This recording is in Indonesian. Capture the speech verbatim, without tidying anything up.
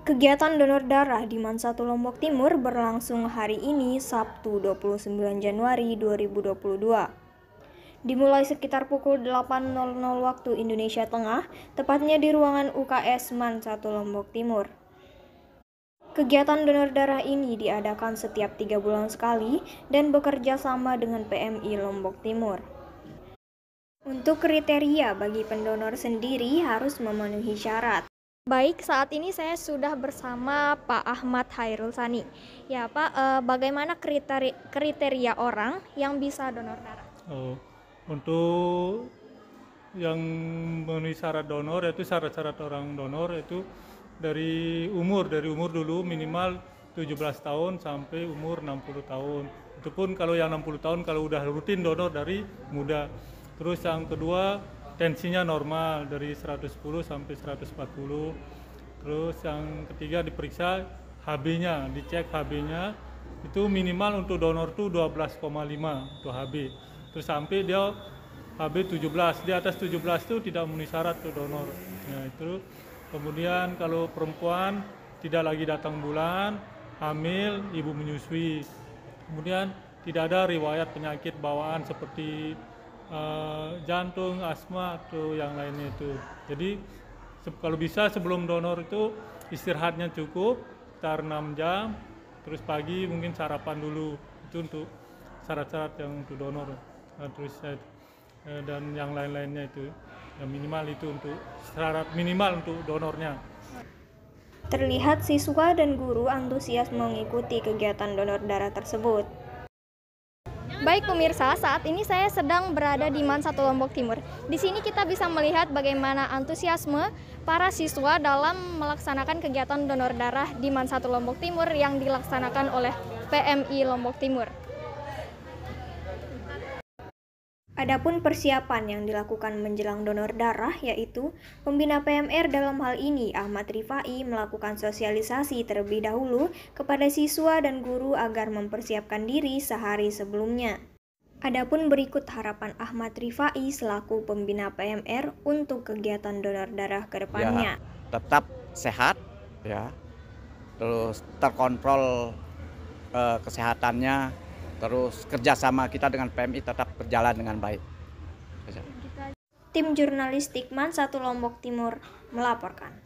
Kegiatan donor darah di MAN satu Lombok Timur berlangsung hari ini Sabtu dua puluh sembilan Januari dua ribu dua puluh dua. Dimulai sekitar pukul delapan nol nol waktu Indonesia Tengah, tepatnya di ruangan U K S MAN satu Lombok Timur. Kegiatan donor darah ini diadakan setiap tiga bulan sekali dan bekerja sama dengan P M I Lombok Timur. Untuk kriteria bagi pendonor sendiri harus memenuhi syarat. Baik, saat ini saya sudah bersama Pak Ahmad Hairul Sani. Ya Pak, eh, bagaimana kriteria, kriteria orang yang bisa donor darah? Oh, untuk yang memenuhi syarat donor, yaitu syarat-syarat orang donor itu dari umur, dari umur dulu minimal tujuh belas tahun sampai umur enam puluh tahun. Itu pun kalau yang enam puluh tahun kalau udah rutin donor dari muda. Terus yang kedua tensinya normal dari seratus sepuluh sampai seratus empat puluh. Terus yang ketiga diperiksa H B-nya, dicek H B-nya itu minimal untuk donor tuh dua belas koma lima untuk H B. Terus sampai dia H B tujuh belas, di atas tujuh belas itu tidak memenuhi syarat untuk donor. Nah, itu kemudian kalau perempuan tidak lagi datang bulan, hamil, ibu menyusui. Kemudian tidak ada riwayat penyakit bawaan seperti Uh, jantung, asma atau yang lainnya itu. Jadi kalau bisa sebelum donor itu istirahatnya cukup sekitar enam jam, terus pagi mungkin sarapan dulu. Itu untuk syarat-syarat yang untuk donor. Nah, terus uh, dan yang lain-lainnya itu yang minimal itu untuk syarat minimal untuk donornya. Terlihat siswa dan guru antusias mengikuti kegiatan donor darah tersebut. Baik pemirsa, saat ini saya sedang berada di MAN satu Lombok Timur. Di sini kita bisa melihat bagaimana antusiasme para siswa dalam melaksanakan kegiatan donor darah di MAN satu Lombok Timur yang dilaksanakan oleh P M I Lombok Timur. Adapun persiapan yang dilakukan menjelang donor darah yaitu pembina P M R dalam hal ini Ahmad Rifai melakukan sosialisasi terlebih dahulu kepada siswa dan guru agar mempersiapkan diri sehari sebelumnya. Adapun berikut harapan Ahmad Rifai selaku pembina P M R untuk kegiatan donor darah ke depannya. Ya, tetap sehat ya. Terus terkontrol eh, kesehatannya. Terus kerjasama kita dengan P M I tetap berjalan dengan baik. Tim jurnalistik MAN satu Lombok Timur melaporkan.